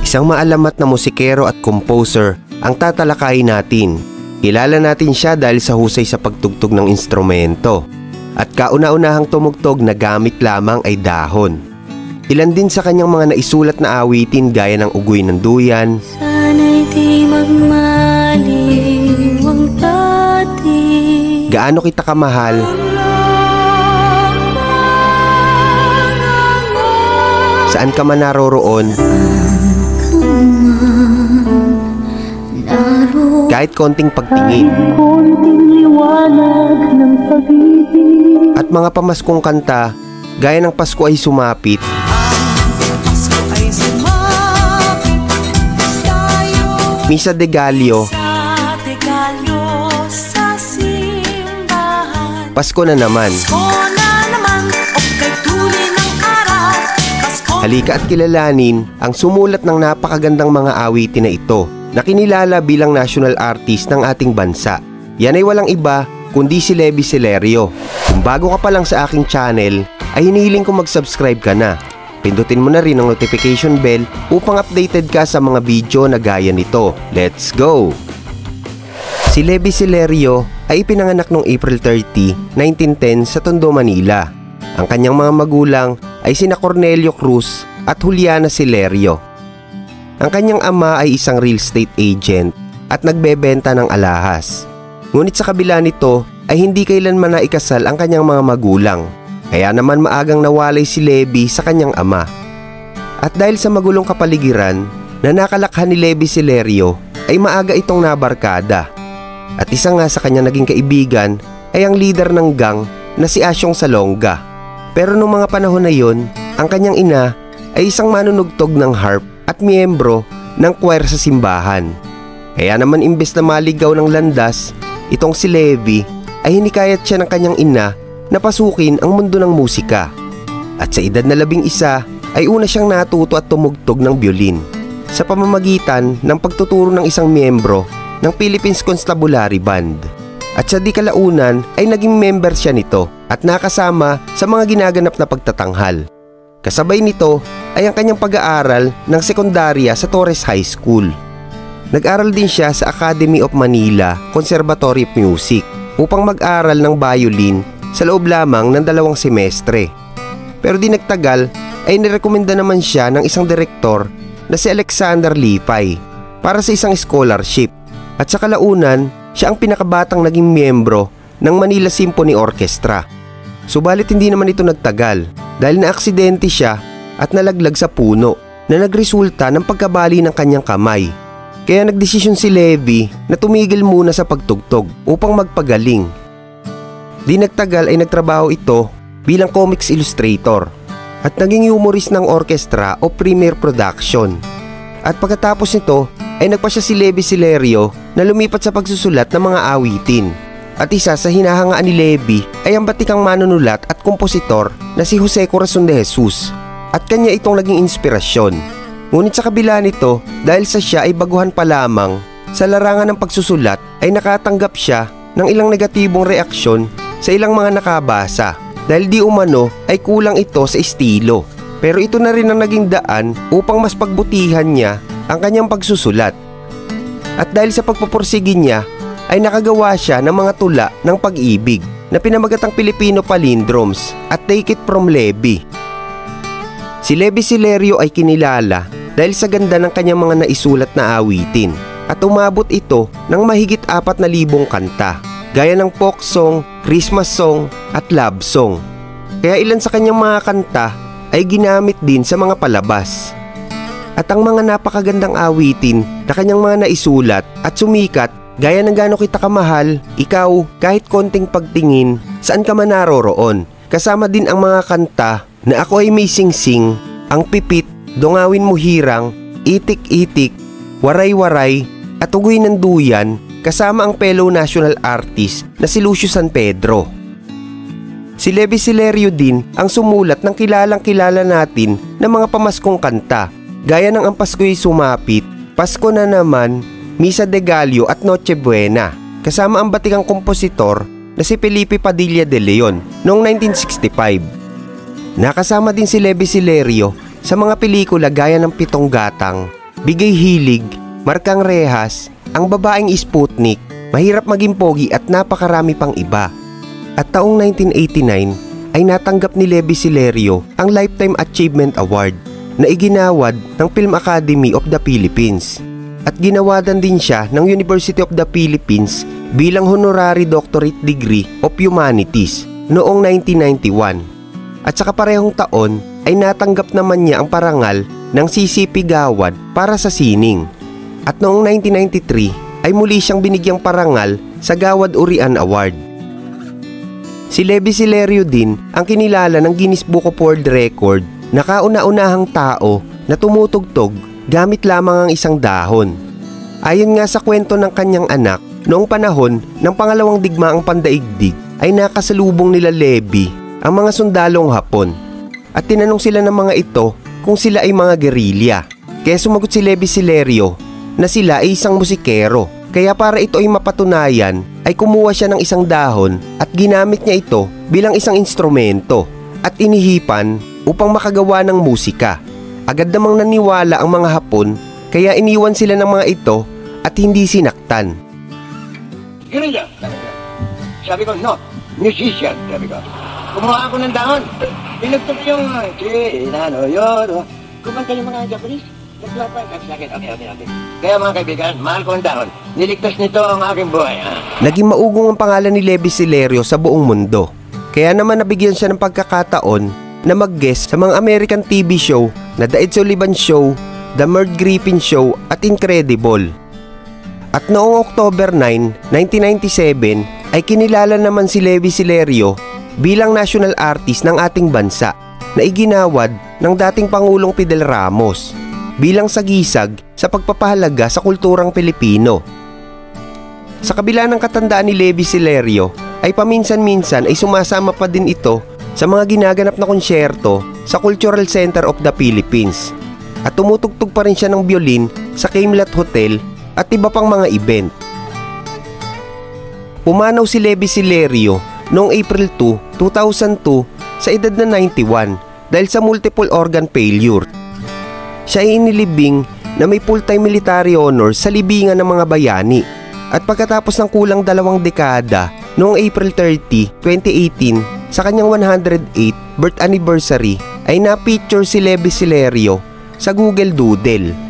Isang maalamat na musikero at composer ang tatalakayin natin. Kilala natin siya dahil sa husay sa pagtugtog ng instrumento. At kauna-unahang tumugtog na gamit lamang ay dahon. Ilan din sa kanyang mga naisulat na awitin gaya ng Ugoy ng Duyan, Sana'y di magmaliw ang dati, Gaano Kita Kamahal, Saan Ka Man Naroroon, Kahit Konting Pagtingin, at mga pamaskong kanta gaya ng Pasko Ay Sumapit, Misa de Gallo, Pasko Na Naman. Halika at kilalanin ang sumulat ng napakagandang mga awitin na ito na kinilala bilang national artist ng ating bansa. Yan ay walang iba kundi si Levy Celerio. Kung bago ka pa lang sa aking channel, ay hinihiling kong mag-subscribe ka na. Pindutin mo na rin ang notification bell upang updated ka sa mga video na gaya nito. Let's go! Si Levy Celerio ay ipinanganak noong April 30, 1910 sa Tondo, Manila. Ang kanyang mga magulang ay sina Cornelio Cruz at Juliana Celerio. Ang kanyang ama ay isang real estate agent at nagbebenta ng alahas. Ngunit sa kabila nito ay hindi kailanman naikasal ang kanyang mga magulang. Kaya naman maagang nawalay si Levy sa kanyang ama. At dahil sa magulong kapaligiran na nakalakhan ni Levy Celerio ay maaga itong nabarkada. At isa nga sa kanyang naging kaibigan ay ang leader ng gang na si Asyong Salonga. Pero noong mga panahon na yon, ang kanyang ina ay isang manunugtog ng harp at miyembro ng choir sa simbahan. Kaya naman imbes na maligaw ng landas, itong si Levy ay hinikayat siya ng kanyang ina na pasukin ang mundo ng musika. At sa edad na 11 ay una siyang natuto at tumugtog ng violin sa pamamagitan ng pagtuturo ng isang miyembro ng Philippines Constabulary Band. At sa di kalaunan ay naging member siya nito at nakasama sa mga ginaganap na pagtatanghal. Kasabay nito ay ang kanyang pag-aaral ng sekundarya sa Torres High School. Nag-aral din siya sa Academy of Manila Conservatory of Music upang mag-aral ng violin sa loob lamang ng 2 semestre. Pero di nagtagal ay nirekomenda naman siya ng isang direktor na si Alexander Lipay para sa isang scholarship. At sa kalaunan, siya ang pinakabatang naging miyembro ng Manila Symphony Orchestra. Subalit hindi naman ito nagtagal dahil naaksidente siya at nalaglag sa puno na nagresulta ng pagkabali ng kanyang kamay. Kaya nagdesisyon si Levy na tumigil muna sa pagtugtog upang magpagaling. Di nagtagal ay nagtrabaho ito bilang comics illustrator at naging humorist ng orkestra o premiere production. At pagkatapos nito ay nagpasya si Levy Celerio na lumipat sa pagsusulat ng mga awitin. At isa sa hinahangaan ni Levy ay ang batikang manunulat at kompositor na si Jose Corazon de Jesus. At kanya itong naging inspirasyon. Ngunit sa kabila nito, dahil sa siya ay baguhan pa lamang, sa larangan ng pagsusulat ay nakatanggap siya ng ilang negatibong reaksyon sa ilang mga nakabasa dahil di umano ay kulang ito sa estilo. Pero ito na rin ang naging daan upang mas pagbutihan niya ang kanyang pagsusulat. At dahil sa pagpupursige niya ay nakagawa siya ng mga tula ng pag-ibig na pinamagatang Pilipino Palindromes at Take It From Levy. Si Levy Celerio ay kinilala dahil sa ganda ng kanyang mga naisulat na awitin at umabot ito ng mahigit 4,000 kanta gaya ng folk song, Christmas song at love song. Kaya ilan sa kanyang mga kanta ay ginamit din sa mga palabas. At ang mga napakagandang awitin na kanyang mga naisulat at sumikat gaya ng Gaano Kita Kamahal, Ikaw, Kahit Konting Pagtingin, Saan Ka Man Naroroon. Kasama din ang mga kanta na Ako Ay May Singsing, Ang Pipit, Dungawin Mo Hirang, Itik-Itik, Waray-Waray at Ugoy ng Duyan, kasama ang fellow national artist na si Lucio San Pedro. Si Levy Celerio din ang sumulat ng kilalang-kilala natin na mga pamaskong kanta gaya ng Ang Pasko'y Sumapit, Pasko Na Naman, Misa de Gallo at Noche Buena, kasama ang batikang kompositor na si Felipe Padilla de Leon noong 1965. Nakasama din si Levy Celerio sa mga pelikula gaya ng Pitong Gatang, Bigay hilig, markang rehas, ang babaeng Sputnik, mahirap maging pogi at napakarami pang iba. At taong 1989 ay natanggap ni Levi Celerio ang Lifetime Achievement Award na iginawad ng Film Academy of the Philippines. At ginawadan din siya ng University of the Philippines bilang Honorary Doctorate Degree of Humanities noong 1991. At sa kaparehong taon ay natanggap naman niya ang parangal ng CCP Gawad para sa sining. At noong 1993 ay muli siyang binigyang parangal sa Gawad Urian Award. Si Levi Celerio din ang kinilala ng Guinness Book of World Record na kauna-unahang tao na tumutugtog gamit lamang ang isang dahon. Ayon nga sa kwento ng kanyang anak, noong panahon ng pangalawang digmaang pandaigdig ay nakasalubong nila Levi ang mga sundalong Hapon at tinanong sila ng mga ito kung sila ay mga gerilya. Kaya sumagot si Levi Celerio na sila ay isang musikero. Kaya para ito ay mapatunayan ay kumuha siya ng isang dahon at ginamit niya ito bilang isang instrumento at inihipan upang makagawa ng musika. Agad namang naniwala ang mga Hapon kaya iniwan sila ng mga ito at hindi sinaktan. Guerrilla, sabi ko, no, musician, sabi ko. Kumuha ako ng dahon. Pinagtog yung, kumanta yung mga Japanese. Okay. Kaya mga kaibigan, mahal ko ang dahon. Niligtas nito ang aking buhay. Naging maugong ang pangalan ni Levi Celerio sa buong mundo. Kaya naman nabigyan siya ng pagkakataon na mag-guest sa mga American TV show na The Ed Sullivan Show, The Merv Griffin Show at Incredible. At noong October 9, 1997 ay kinilala naman si Levi Celerio bilang national artist ng ating bansa na iginawad ng dating Pangulong Fidel Ramos bilang sagisag sa pagpapahalaga sa kulturang Pilipino. Sa kabila ng katandaan ni Levi Celerio ay paminsan-minsan ay sumasama pa din ito sa mga ginaganap na konsyerto sa Cultural Center of the Philippines at tumutugtog pa rin siya ng biolin sa Camelot Hotel at iba pang mga event. Pumanaw si Levi Celerio noong April 2, 2002 sa edad na 91 dahil sa multiple organ failure. Siya ay inilibing na may full-time military honors sa libingan ng mga bayani at pagkatapos ng kulang 2 dekada noong April 30, 2018 sa kanyang 108th birth anniversary ay na-feature si Levi Celerio sa Google Doodle.